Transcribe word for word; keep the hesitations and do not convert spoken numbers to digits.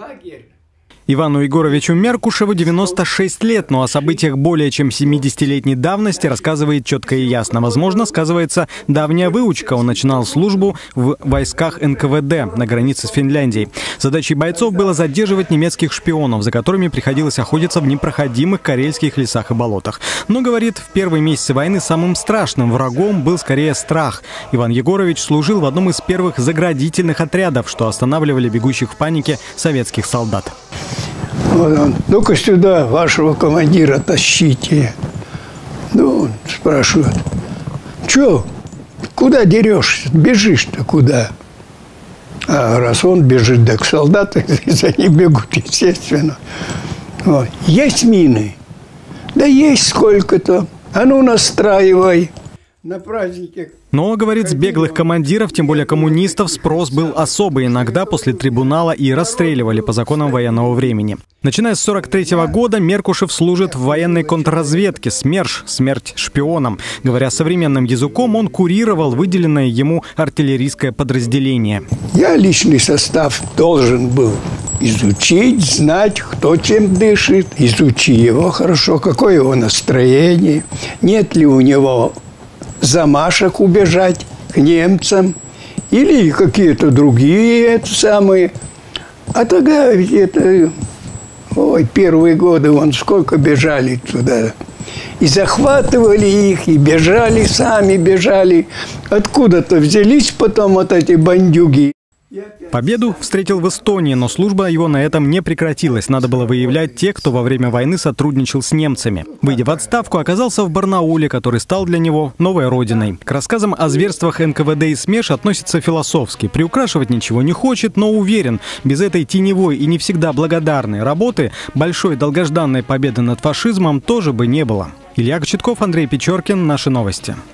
лагерь. Ивану Егоровичу Меркушеву девяносто шесть лет, но о событиях более чем семидесятилетней давности рассказывает четко и ясно. Возможно, сказывается давняя выучка. Он начинал службу в войсках эн ка вэ дэ на границе с Финляндией. Задачей бойцов было задерживать немецких шпионов, за которыми приходилось охотиться в непроходимых карельских лесах и болотах. Но, говорит, в первые месяцы войны самым страшным врагом был скорее страх. Иван Егорович служил в одном из первых заградительных отрядов, что останавливали бегущих в панике советских солдат. Вот он, ну-ка сюда вашего командира тащите. Ну, он спрашивает, что, куда дерешься, бежишь-то куда? А раз он бежит, так солдаты за ним бегут, естественно. Вот. Есть мины? Да есть сколько-то. А ну настраивай. На празднике. Но, говорит, с беглых командиров, тем более коммунистов, спрос был особый. Иногда после трибунала и расстреливали по законам военного времени. Начиная с сорок третьего года Меркушев служит в военной контрразведке СМЕРШ, смерть шпионам. Говоря современным языком, он курировал выделенное ему артиллерийское подразделение. Я личный состав должен был изучить, знать, кто чем дышит, изучи его хорошо, какое его настроение, нет ли у него замашек убежать к немцам или какие-то другие это самые. А тогда ведь это, ой, первые годы вон сколько бежали туда. И захватывали их, и бежали сами, бежали. Откуда-то взялись потом вот эти бандюги. Победу встретил в Эстонии, но служба его на этом не прекратилась. Надо было выявлять тех, кто во время войны сотрудничал с немцами. Выйдя в отставку, оказался в Барнауле, который стал для него новой родиной. К рассказам о зверствах эн ка вэ дэ и СМЕРШ относится философски. Приукрашивать ничего не хочет, но уверен, без этой теневой и не всегда благодарной работы большой долгожданной победы над фашизмом тоже бы не было. Илья Кочетков, Андрей Печоркин. Наши новости.